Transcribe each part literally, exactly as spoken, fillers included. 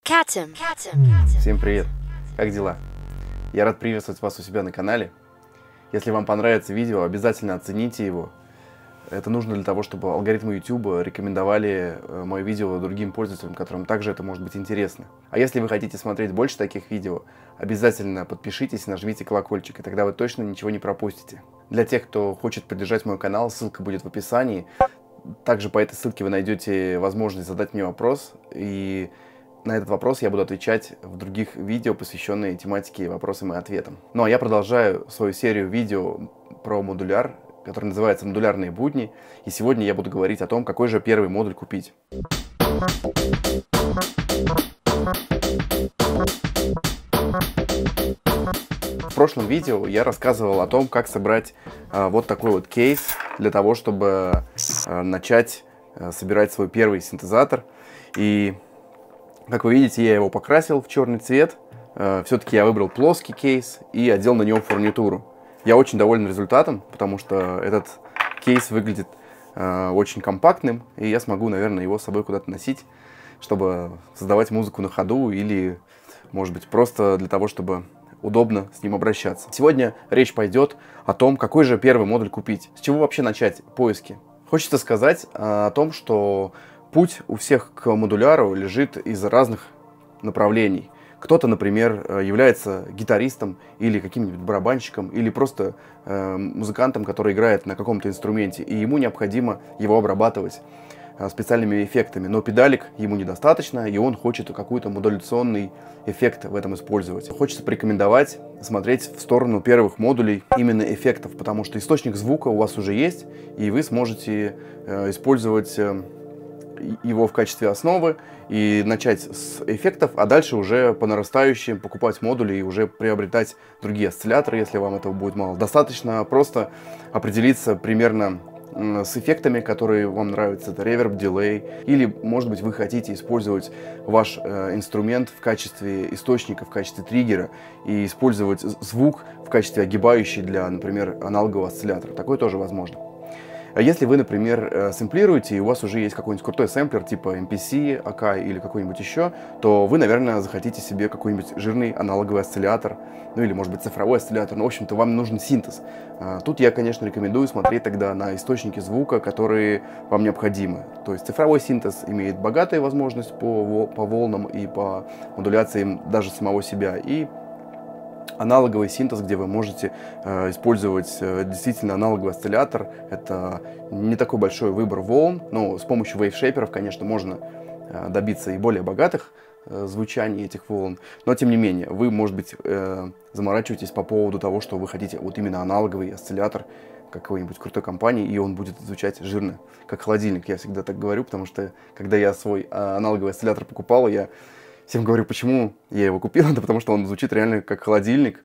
Katim. Всем привет! Как дела? Я рад приветствовать вас у себя на канале. Если вам понравится видео, обязательно оцените его. Это нужно для того, чтобы алгоритмы YouTube рекомендовали мое видео другим пользователям, которым также это может быть интересно. А если вы хотите смотреть больше таких видео, обязательно подпишитесь, нажмите колокольчик, и тогда вы точно ничего не пропустите. Для тех, кто хочет поддержать мой канал, ссылка будет в описании. Также по этой ссылке вы найдете возможность задать мне вопрос, и на этот вопрос я буду отвечать в других видео, посвященные тематике вопросам и ответам. Ну а я продолжаю свою серию видео про модуляр, который называется «Модулярные будни». И сегодня я буду говорить о том, какой же первый модуль купить. В прошлом видео я рассказывал о том, как собрать э, вот такой вот кейс для того, чтобы э, начать э, собирать свой первый синтезатор. И, как вы видите, я его покрасил в черный цвет. Э, все-таки я выбрал плоский кейс и одел на нем фурнитуру. Я очень доволен результатом, потому что этот кейс выглядит э, очень компактным, и я смогу, наверное, его с собой куда-то носить, чтобы создавать музыку на ходу или, может быть, просто для того, чтобы удобно с ним обращаться. Сегодня речь пойдет о том, какой же первый модуль купить, с чего вообще начать поиски. Хочется сказать о том, что путь у всех к модуляру лежит из разных направлений. Кто-то, например, является гитаристом или каким-нибудь барабанщиком, или просто э, музыкантом, который играет на каком-то инструменте, и ему необходимо его обрабатывать э, специальными эффектами. Но педалек ему недостаточно, и он хочет какой-то модуляционный эффект в этом использовать. Хочется порекомендовать смотреть в сторону первых модулей именно эффектов, потому что источник звука у вас уже есть, и вы сможете э, использовать э, его в качестве основы и начать с эффектов, а дальше уже по нарастающей покупать модули и уже приобретать другие осцилляторы, если вам этого будет мало. Достаточно просто определиться примерно с эффектами, которые вам нравятся. Это реверб, дилей, или, может быть, вы хотите использовать ваш э, инструмент в качестве источника, в качестве триггера и использовать звук в качестве огибающей для, например, аналогового осциллятора. Такое тоже возможно. А если вы, например, сэмплируете, и у вас уже есть какой-нибудь крутой сэмплер, типа эм пи си, эй кей ай или какой-нибудь еще, то вы, наверное, захотите себе какой-нибудь жирный аналоговый осциллятор, ну или, может быть, цифровой осциллятор, но, в общем-то, вам нужен синтез. Тут я, конечно, рекомендую смотреть тогда на источники звука, которые вам необходимы. То есть цифровой синтез имеет богатую возможность по, по волнам и по модуляциям даже самого себя, и аналоговый синтез, где вы можете э, использовать э, действительно аналоговый осциллятор. Это не такой большой выбор волн, но с помощью вейвшейперов, конечно, можно э, добиться и более богатых э, звучаний этих волн. Но, тем не менее, вы, может быть, э, заморачиваетесь по поводу того, что вы хотите вот именно аналоговый осциллятор какой-нибудь крутой компании, и он будет звучать жирно, как холодильник. Я всегда так говорю, потому что, когда я свой э, аналоговый осциллятор покупал, я всем говорю, почему я его купил, это потому что он звучит реально как холодильник.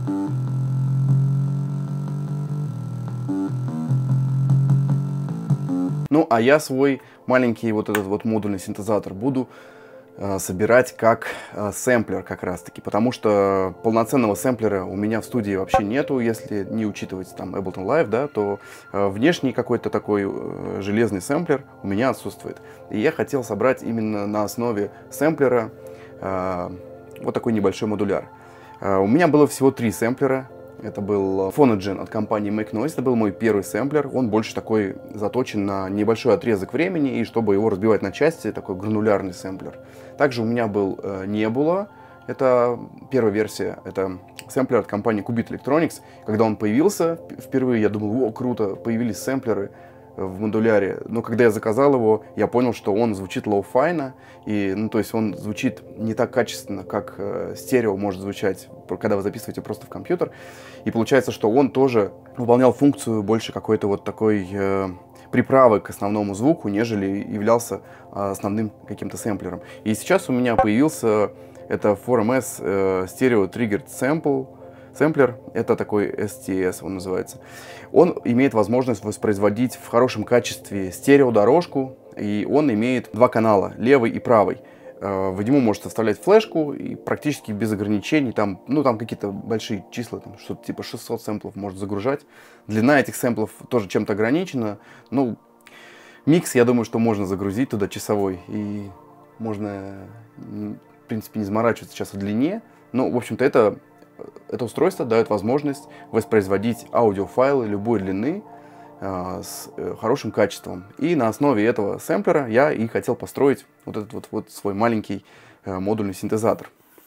Ну, а я свой маленький вот этот вот модульный синтезатор буду э, собирать как э, сэмплер как раз-таки, потому что полноценного сэмплера у меня в студии вообще нету, если не учитывать там Ableton Live, да, то э, внешний какой-то такой э, железный сэмплер у меня отсутствует. И я хотел собрать именно на основе сэмплера вот такой небольшой модуляр. У меня было всего три сэмплера. Это был Phonogen от компании Make Noise. Это был мой первый сэмплер. Он больше такой заточен на небольшой отрезок времени, и чтобы его разбивать на части, такой гранулярный сэмплер. Также у меня был Nebula. Это первая версия. Это сэмплер от компании Qubit Electronics. Когда он появился впервые, я думал, о, круто, появились сэмплеры в модуляре, но когда я заказал его, я понял, что он звучит лоу-файно, и, ну, то есть он звучит не так качественно, как э, стерео может звучать, когда вы записываете просто в компьютер, и получается, что он тоже выполнял функцию больше какой-то вот такой э, приправы к основному звуку, нежели являлся э, основным каким-то сэмплером. И сейчас у меня появился это фор эм эс э, Stereo Triggered Sample, сэмплер, это такой эс ти эс он называется. Он имеет возможность воспроизводить в хорошем качестве стереодорожку, и он имеет два канала, левый и правый. В него можете вставлять флешку и практически без ограничений, там, ну, там какие-то большие числа, там, что-то типа шестьсот сэмплов может загружать. Длина этих сэмплов тоже чем-то ограничена. Ну, микс, я думаю, что можно загрузить туда часовой, и можно в принципе, не заморачиваться сейчас о длине. Но, в общем-то, это, это устройство дает возможность воспроизводить аудиофайлы любой длины э, с э, хорошим качеством. И на основе этого сэмплера я и хотел построить вот этот вот, вот свой маленький э, модульный синтезатор.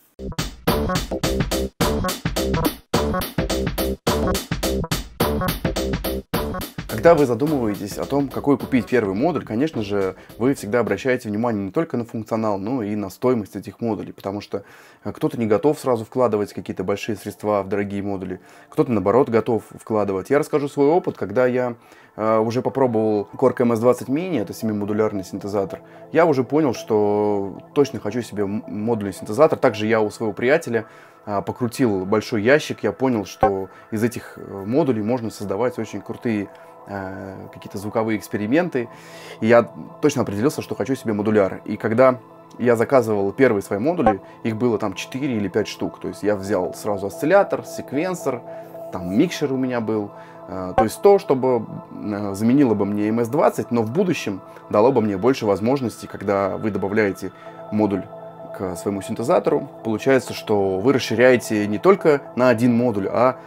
Когда вы задумываетесь о том, какой купить первый модуль, конечно же, вы всегда обращаете внимание не только на функционал, но и на стоимость этих модулей, потому что кто-то не готов сразу вкладывать какие-то большие средства в дорогие модули, кто-то, наоборот, готов вкладывать. Я расскажу свой опыт, когда я э, уже попробовал Korg эм эс двадцать мини, это семимодулярный синтезатор, я уже понял, что точно хочу себе модульный синтезатор. Также я у своего приятеля э, покрутил большой ящик, я понял, что из этих модулей можно создавать очень крутые какие-то звуковые эксперименты, и я точно определился, что хочу себе модуляр. И когда я заказывал первые свои модули, их было там четыре или пять штук, то есть я взял сразу осциллятор, секвенсор, там микшер у меня был, то есть то, чтобы заменило бы мне эм эс двадцать, но в будущем дало бы мне больше возможностей, когда вы добавляете модуль к своему синтезатору, получается, что вы расширяете не только на один модуль, а,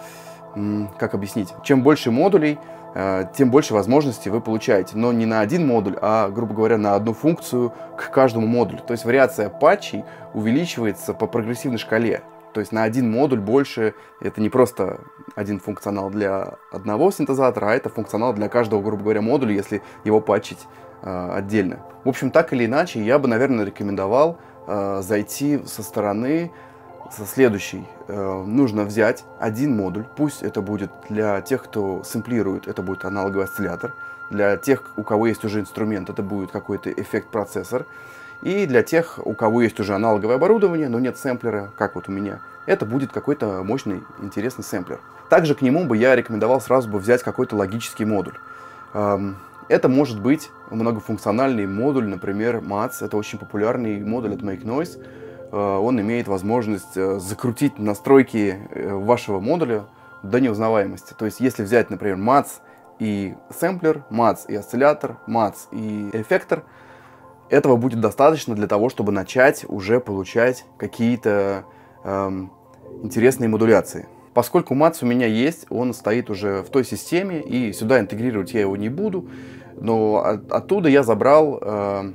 как объяснить, чем больше модулей, тем больше возможностей вы получаете. Но не на один модуль, а, грубо говоря, на одну функцию к каждому модулю. То есть вариация патчей увеличивается по прогрессивной шкале. То есть на один модуль больше, это не просто один функционал для одного синтезатора, а это функционал для каждого, грубо говоря, модуля, если его патчить э, отдельно. В общем, так или иначе, я бы, наверное, рекомендовал э, зайти со стороны со следующей. Э, нужно взять один модуль, пусть это будет для тех, кто сэмплирует, это будет аналоговый осциллятор, для тех, у кого есть уже инструмент, это будет какой-то эффект-процессор, и для тех, у кого есть уже аналоговое оборудование, но нет сэмплера, как вот у меня, это будет какой-то мощный, интересный сэмплер. Также к нему бы я рекомендовал сразу бы взять какой-то логический модуль. Эм, это может быть многофункциональный модуль, например, матс, это очень популярный модуль от Make Noise. Он имеет возможность закрутить настройки вашего модуля до неузнаваемости. То есть, если взять, например, матс и сэмплер, матс и осциллятор, матс и эффектор, этого будет достаточно для того, чтобы начать уже получать какие-то эм, интересные модуляции. Поскольку матс у меня есть, он стоит уже в той системе, и сюда интегрировать я его не буду, но от, оттуда я забрал... Э,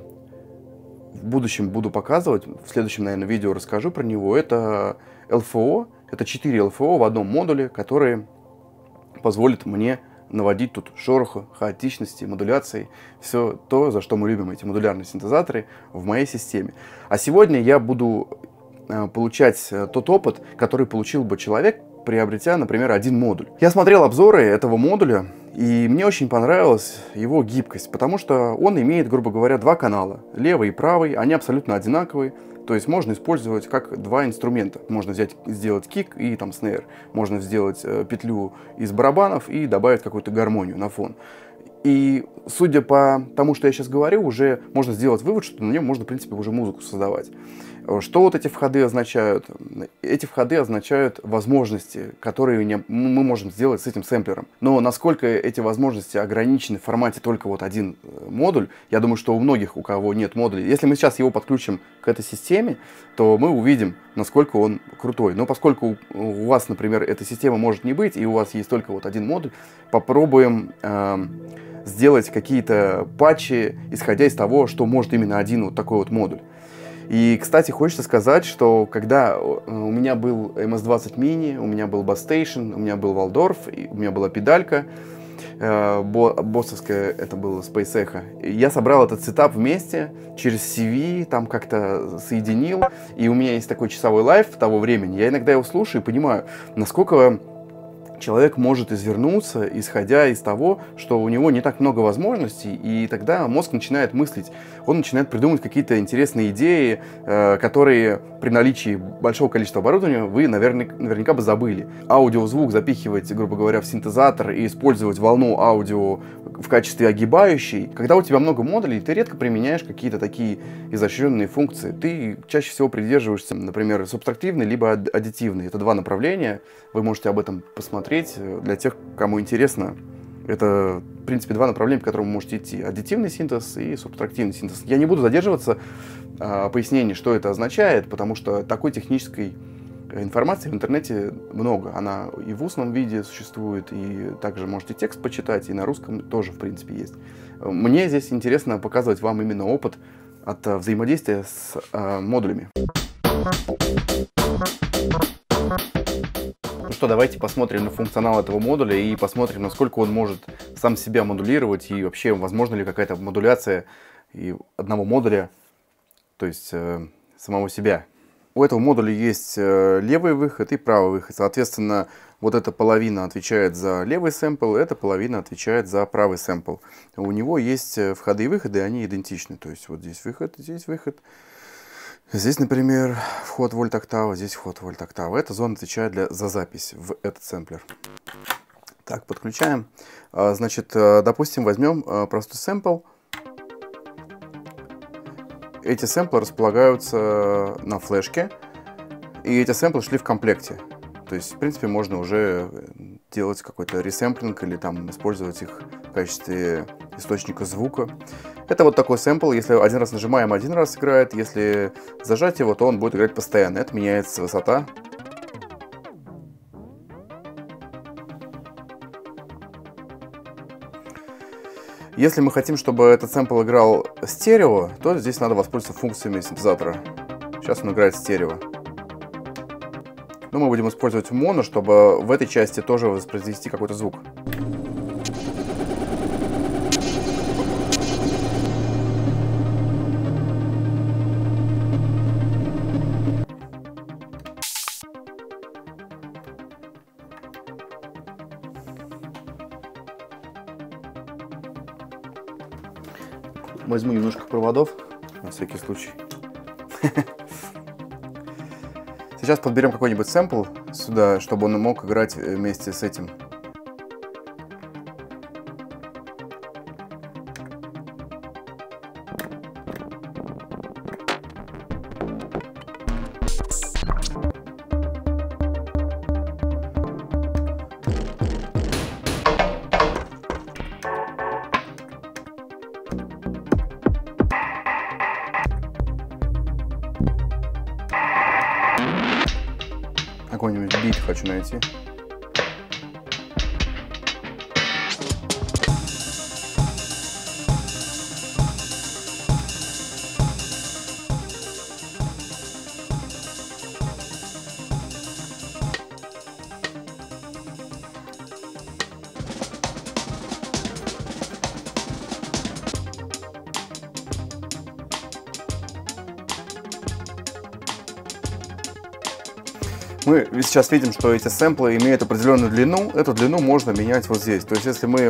в будущем буду показывать, в следующем, наверное, видео расскажу про него. Это эл эф о, это четыре эл эф о в одном модуле, которые позволят мне наводить тут шороха, хаотичности, модуляции, все то, за что мы любим эти модулярные синтезаторы в моей системе. А сегодня я буду получать тот опыт, который получил бы человек, приобретя, например, один модуль. Я смотрел обзоры этого модуля, и мне очень понравилась его гибкость, потому что он имеет, грубо говоря, два канала, левый и правый, они абсолютно одинаковые, то есть можно использовать как два инструмента. Можно взять, сделать кик и там снейр, можно сделать э, петлю из барабанов и добавить какую-то гармонию на фон. И судя по тому, что я сейчас говорю, уже можно сделать вывод, что на нем можно, в принципе, уже музыку создавать. Что вот эти входы означают? Эти входы означают возможности, которые мы можем сделать с этим сэмплером. Но насколько эти возможности ограничены в формате только вот один модуль, я думаю, что у многих, у кого нет модулей, если мы сейчас его подключим к этой системе, то мы увидим, насколько он крутой. Но поскольку у вас, например, эта система может не быть, и у вас есть только вот один модуль, попробуем э, сделать какие-то патчи, исходя из того, что может именно один вот такой вот модуль. И, кстати, хочется сказать, что когда у меня был эм эс двадцать мини, у меня был Basstation, у меня был Waldorf, у меня была педалька э, боссовская, это было Space Echo. Я собрал этот сетап вместе, через си ви, там как-то соединил, и у меня есть такой часовой лайф того времени. Я иногда его слушаю и понимаю, насколько человек может извернуться, исходя из того, что у него не так много возможностей, и тогда мозг начинает мыслить, он начинает придумывать какие-то интересные идеи, э, которые при наличии большого количества оборудования вы, наверное, наверняка бы забыли. Аудиозвук запихивать, грубо говоря, в синтезатор и использовать волну аудио в качестве огибающей. Когда у тебя много модулей, ты редко применяешь какие-то такие изощренные функции. Ты чаще всего придерживаешься, например, субтрактивной либо аддитивной. Это два направления. Вы можете об этом посмотреть для тех, кому интересно Это, в принципе, два направления, по которым вы можете идти. Аддитивный синтез и субтрактивный синтез. Я не буду задерживаться в пояснении, что это означает, потому что такой технической информации в интернете много. Она и в устном виде существует, и также можете текст почитать, и на русском тоже, в принципе, есть. Мне здесь интересно показывать вам именно опыт от взаимодействия с э, модулями. Ну что, давайте посмотрим на функционал этого модуля и посмотрим, насколько он может сам себя модулировать, и вообще, возможно ли какая-то модуляция и одного модуля, то есть э, самого себя. У этого модуля есть левый выход и правый выход. Соответственно, вот эта половина отвечает за левый сэмпл, эта половина отвечает за правый сэмпл. У него есть входы и выходы, они идентичны. То есть вот здесь выход, здесь выход. Здесь, например, вход вольт-октава, здесь вход вольт-октава. Эта зона отвечает для, за запись в этот сэмплер. Так, подключаем. Значит, допустим, возьмем простой сэмпл. Эти сэмплы располагаются на флешке, и эти сэмплы шли в комплекте. То есть, в принципе, можно уже делать какой-то ресэмплинг или там использовать их в качестве источника звука. Это вот такой сэмпл. Если один раз нажимаем, один раз играет. Если зажать его, то он будет играть постоянно. Это меняется высота. Если мы хотим, чтобы этот сэмпл играл стерео, то здесь надо воспользоваться функциями синтезатора. Сейчас он играет стерео. Но мы будем использовать моно, чтобы в этой части тоже воспроизвести какой-то звук. Возьму немножко проводов, на всякий случай. Сейчас подберем какой-нибудь сэмпл сюда, чтобы он мог играть вместе с этим. Какой-нибудь бит хочу найти. Мы сейчас видим, что эти сэмплы имеют определенную длину. Эту длину можно менять вот здесь. То есть, если мы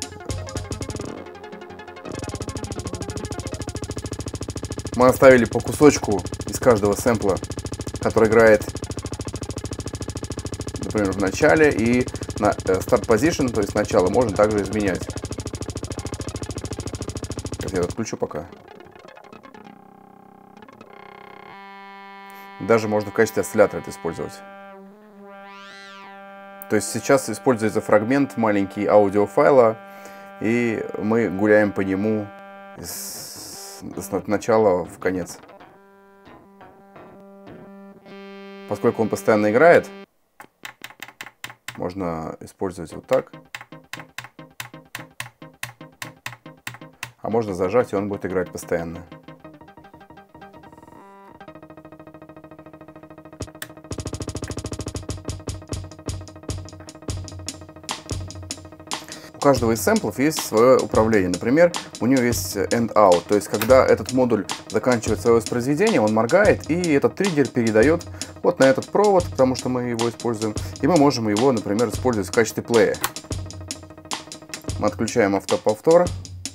мы оставили по кусочку из каждого сэмпла, который играет, например, в начале, и на start position, то есть начало, можно также изменять. Сейчас я отключу пока. Даже можно в качестве осциллятора это использовать. То есть сейчас используется фрагмент маленький аудиофайла, и мы гуляем по нему с, с начала в конец. Поскольку он постоянно играет, можно использовать вот так. А можно зажать, и он будет играть постоянно. У каждого из сэмплов есть свое управление. Например, у него есть end-out, то есть когда этот модуль заканчивает свое воспроизведение, он моргает, и этот триггер передает вот на этот провод, потому что мы его используем, и мы можем его, например, использовать в качестве плея. Мы отключаем автоповтор,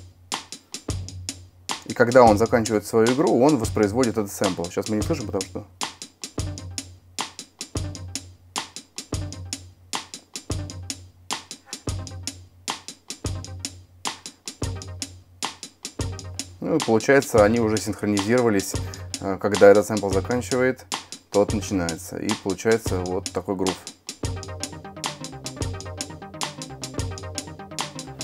и когда он заканчивает свою игру, он воспроизводит этот сэмпл. Сейчас мы не слышим, потому что... Ну и получается, они уже синхронизировались. Когда этот сэмпл заканчивает, тот начинается. И получается вот такой грув.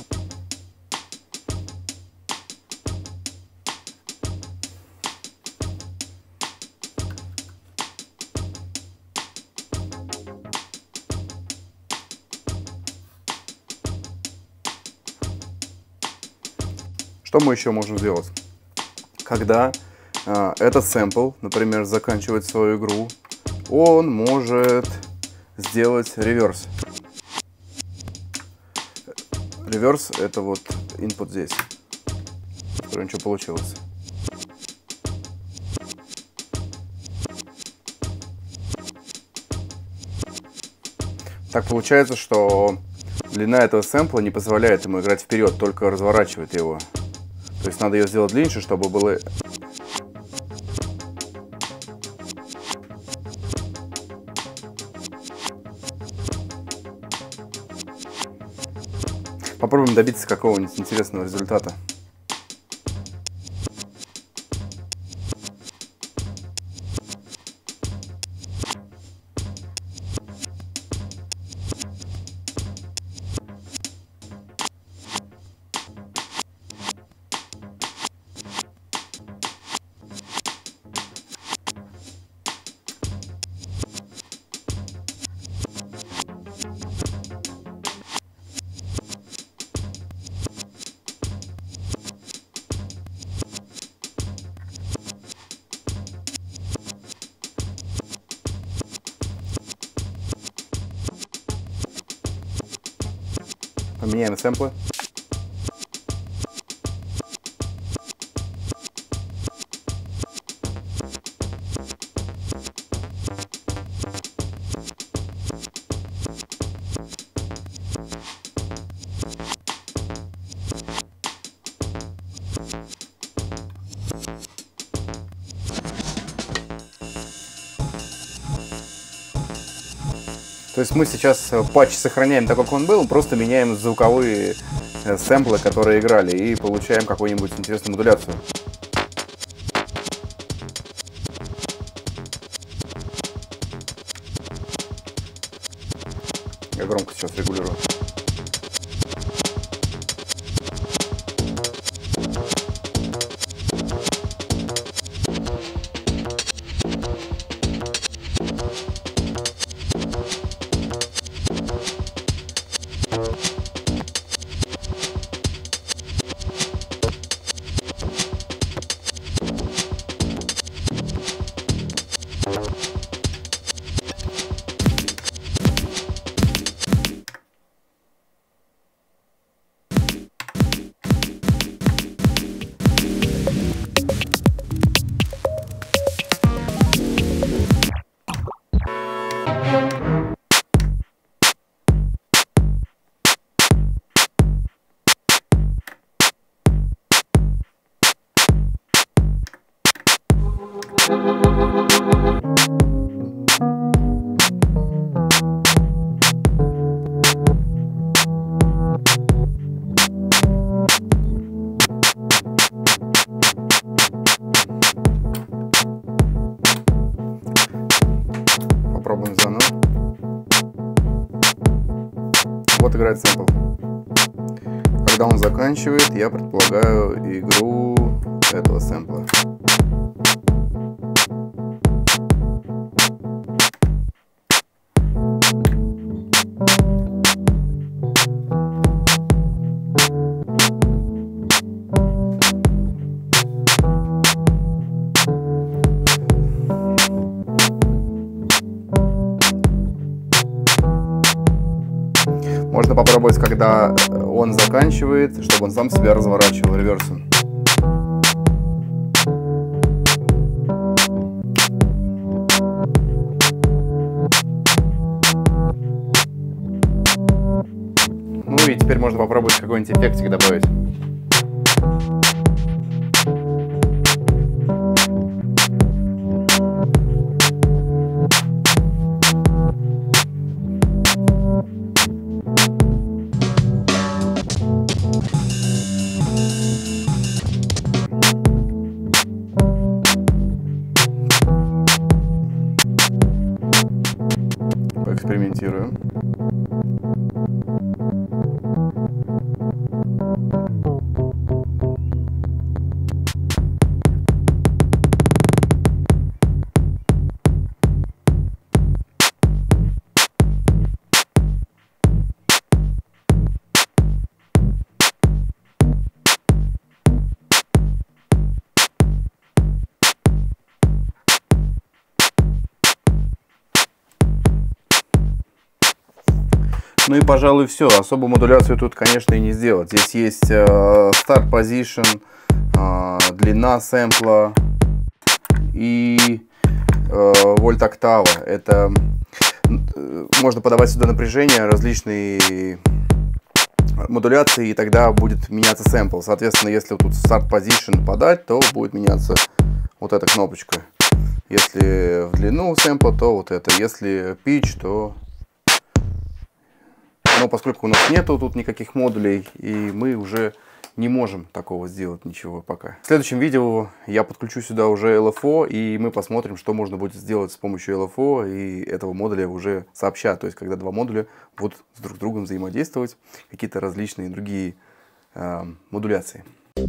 Что мы еще можем сделать? Когда э, этот сэмпл, например, заканчивает свою игру, он может сделать реверс. Реверс — это вот input здесь, который ничего получилось. Так получается, что длина этого сэмпла не позволяет ему играть вперед, только разворачивает его. То есть надо ее сделать длиннее, чтобы было... Попробуем добиться какого-нибудь интересного результата. Поменяем сэмплы. То есть мы сейчас патч сохраняем так, как он был, просто меняем звуковые сэмплы, которые играли, и получаем какую-нибудь интересную модуляцию. Я громкость сейчас регулирую. Попробуем заново. Вот играет сэмпл. Когда он заканчивает, я предполагаю игру этого сэмпла. Можно попробовать, когда он заканчивает, чтобы он сам себя разворачивал реверсом. Ну и теперь можно попробовать какой-нибудь эффектик добавить. Поэкспериментируем. Ну и, пожалуй, все. Особую модуляцию тут, конечно, и не сделать. Здесь есть э, Start Position, э, длина сэмпла и э, вольт октава. Это э, можно подавать сюда напряжение, различные модуляции, и тогда будет меняться сэмпл. Соответственно, если тут Start Position подать, то будет меняться вот эта кнопочка. Если в длину сэмпла, то вот это. Если pitch, то... Но поскольку у нас нету тут никаких модулей, и мы уже не можем такого сделать ничего пока. В следующем видео я подключу сюда уже эл эф о, и мы посмотрим, что можно будет сделать с помощью эл эф о и этого модуля уже сообща. То есть, когда два модуля будут с друг с другом взаимодействовать, какие-то различные другие э, модуляции.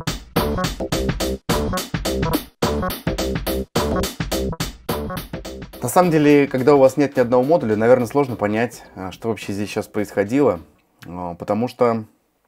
На самом деле, когда у вас нет ни одного модуля, наверное, сложно понять, что вообще здесь сейчас происходило, потому что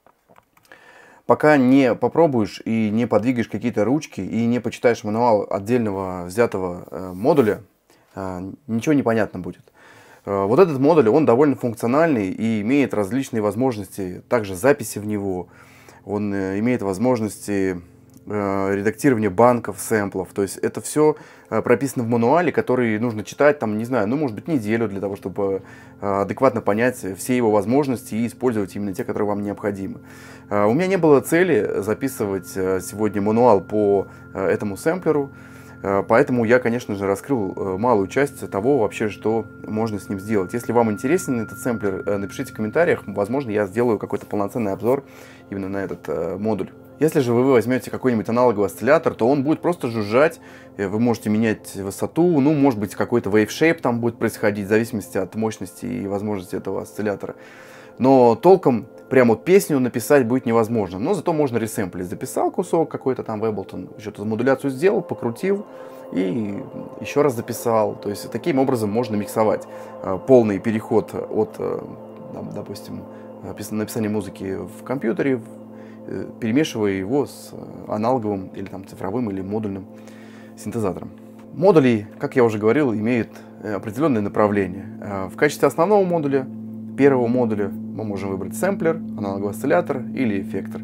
пока не попробуешь и не подвигаешь какие-то ручки и не почитаешь мануал отдельного взятого модуля, ничего не понятно будет. Вот этот модуль, он довольно функциональный и имеет различные возможности, также записи в него, он имеет возможности редактирование банков, сэмплов. То есть это все прописано в мануале, который нужно читать, там, не знаю, ну, может быть, неделю для того, чтобы адекватно понять все его возможности и использовать именно те, которые вам необходимы. У меня не было цели записывать сегодня мануал по этому сэмплеру, поэтому я, конечно же, раскрыл малую часть того вообще, что можно с ним сделать. Если вам интересен этот сэмплер, напишите в комментариях, возможно, я сделаю какой-то полноценный обзор именно на этот модуль. Если же вы возьмете какой-нибудь аналоговый осциллятор, то он будет просто жужжать, вы можете менять высоту, ну, может быть, какой-то wave shape там будет происходить, в зависимости от мощности и возможности этого осциллятора. Но толком прямо вот песню написать будет невозможно, но зато можно ресэмплить. Записал кусок какой-то там в Ableton, что-то модуляцию сделал, покрутил и еще раз записал. То есть таким образом можно миксовать полный переход от, там, допустим, написания музыки в компьютере, перемешивая его с аналоговым или там цифровым или модульным синтезатором. Модули, как я уже говорил, имеют определенное направление. В качестве основного модуля, первого модуля, мы можем выбрать сэмплер, аналоговый осциллятор или эффектор.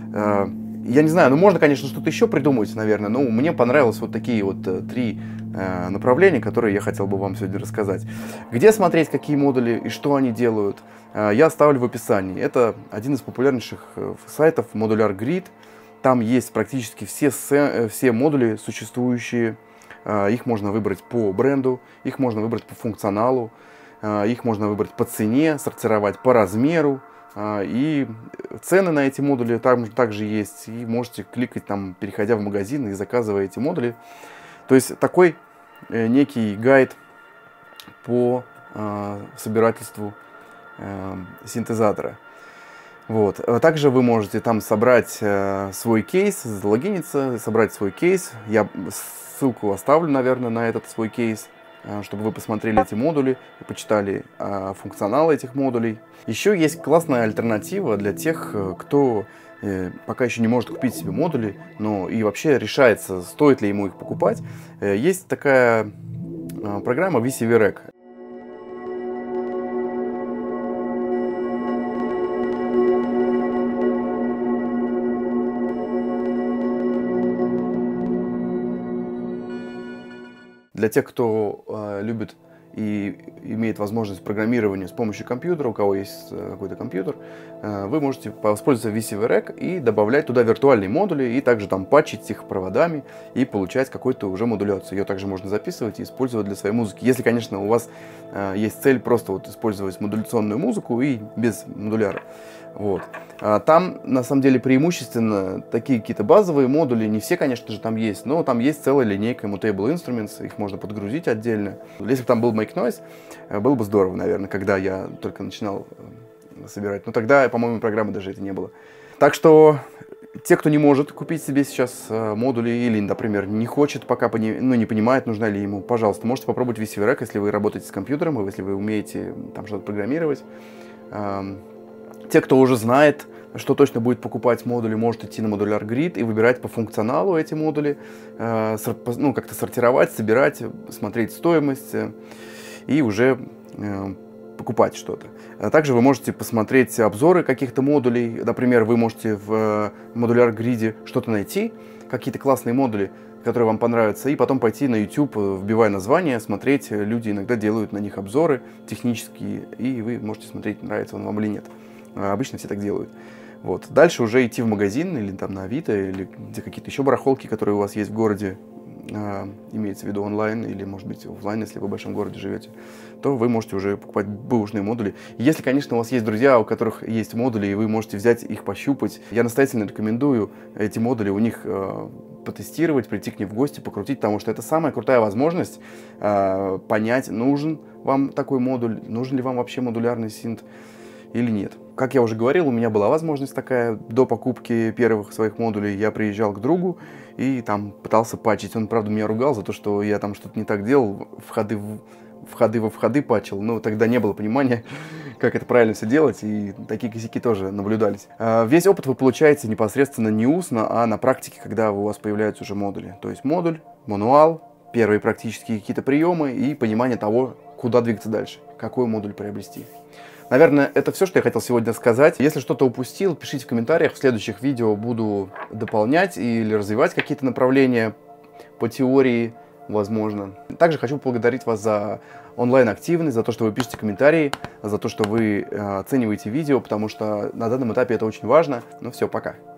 Я не знаю, ну можно, конечно, что-то еще придумать, наверное, но мне понравилось вот такие вот три направления, которые я хотел бы вам сегодня рассказать. Где смотреть, какие модули и что они делают, я оставлю в описании. Это один из популярнейших сайтов Modular Grid. Там есть практически все, все модули существующие. Их можно выбрать по бренду, их можно выбрать по функционалу, их можно выбрать по цене, сортировать по размеру. И цены на эти модули там также есть. И можете кликать там, переходя в магазин и заказывая эти модули. То есть такой некий гайд по собирательству синтезатора. Вот. Также вы можете там собрать э, свой кейс, залогиниться, собрать свой кейс. Я ссылку оставлю, наверное, на этот свой кейс, э, чтобы вы посмотрели эти модули и почитали э, функционал этих модулей. Еще есть классная альтернатива для тех, кто э, пока еще не может купить себе модули, но и вообще решается, стоит ли ему их покупать. Э, есть такая э, программа ви си ви рек. Для тех, кто э, любит и имеет возможность программирования с помощью компьютера, у кого есть э, какой-то компьютер, э, вы можете воспользоваться ви си ви рек и добавлять туда виртуальные модули, и также там патчить их проводами и получать какую-то уже модуляцию. Ее также можно записывать и использовать для своей музыки. Если, конечно, у вас э, есть цель просто вот использовать модуляционную музыку и без модуляра. Вот. А там, на самом деле, преимущественно такие какие-то базовые модули, не все, конечно же, там есть, но там есть целая линейка Mutable Instruments, их можно подгрузить отдельно. Если бы там был Make Noise, было бы здорово, наверное, когда я только начинал собирать. Но тогда, по-моему, программы даже это не было. Так что те, кто не может купить себе сейчас модули или, например, не хочет, пока ну, не понимает, нужна ли ему, пожалуйста, можете попробовать ви си ви рек, если вы работаете с компьютером, если вы умеете там что-то программировать. Те, кто уже знает, что точно будет покупать модули, может идти на Modular Grid и выбирать по функционалу эти модули, э, ну, как-то сортировать, собирать, смотреть стоимость э, и уже э, покупать что-то. Также вы можете посмотреть обзоры каких-то модулей. Например, вы можете в Modular Grid что-то найти, какие-то классные модули, которые вам понравятся, и потом пойти на YouTube, вбивая название, смотреть. Люди иногда делают на них обзоры технические, и вы можете смотреть, нравится он вам или нет. Обычно все так делают. Вот. Дальше уже идти в магазин, или там на Авито, или где какие-то еще барахолки, которые у вас есть в городе, э, имеется в виду онлайн, или, может быть, офлайн, если вы в большом городе живете, то вы можете уже покупать бэушные модули. Если, конечно, у вас есть друзья, у которых есть модули, и вы можете взять их, пощупать, я настоятельно рекомендую эти модули у них э, потестировать, прийти к ним в гости, покрутить, потому что это самая крутая возможность э, понять, нужен вам такой модуль, нужен ли вам вообще модулярный синт или нет. Как я уже говорил, у меня была возможность такая, до покупки первых своих модулей я приезжал к другу и там пытался патчить. Он, правда, меня ругал за то, что я там что-то не так делал, входы, в, входы во входы патчил, но тогда не было понимания, как это правильно все делать, и такие косяки тоже наблюдались. Весь опыт вы получаете непосредственно не устно, а на практике, когда у вас появляются уже модули. То есть модуль, мануал, первые практические какие-то приемы и понимание того, куда двигаться дальше, какой модуль приобрести. Наверное, это все, что я хотел сегодня сказать. Если что-то упустил, пишите в комментариях. В следующих видео буду дополнять или развивать какие-то направления по теории, возможно. Также хочу поблагодарить вас за онлайн-активность, за то, что вы пишете комментарии, за то, что вы оцениваете видео, потому что на данном этапе это очень важно. Ну все, пока.